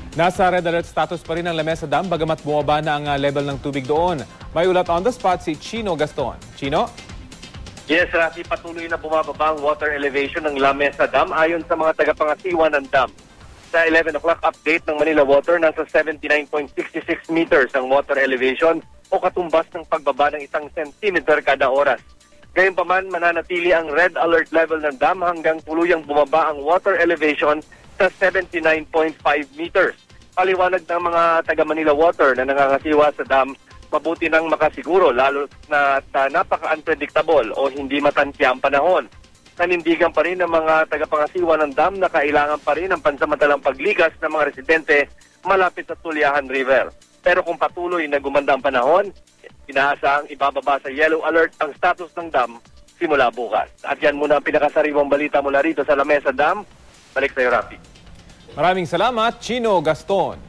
Nasa red alert status pa rin ang Lamesa Dam bagamat bumaba na ang level ng tubig doon. May ulat on the spot si Chino Gaston. Chino? Yes, Rafi, patuloy na bumababa ang water elevation ng Lamesa Dam ayon sa mga tagapangasiwa ng dam. Sa 11 o'clock update ng Manila Water, nasa 79.66 meters ang water elevation o katumbas ng pagbaba ng 1 centimeter kada oras. Gayunpaman, mananatili ang red alert level ng dam hanggang tuluyang bumaba ang water elevation sa 79.5 meters. Paliwanag ng mga taga-Manila Water na nangangasiwa sa dam, mabuti nang makasiguro lalo na napaka-unpredictable o hindi matansya ang panahon. Nanindigan pa rin ng mga tagapangasiwa ng dam na kailangan pa rin ang pansamantalang paglikas ng mga residente malapit sa Tulyahan River. Pero kung patuloy na gumanda ang panahon, inaasahang ibababa sa yellow alert ang status ng dam simula bukas. At yan muna ang pinakasariwang balita mula rito sa Lamesa Dam. Balik sa iyo, Rafi. Maraming salamat, Chino Gaston.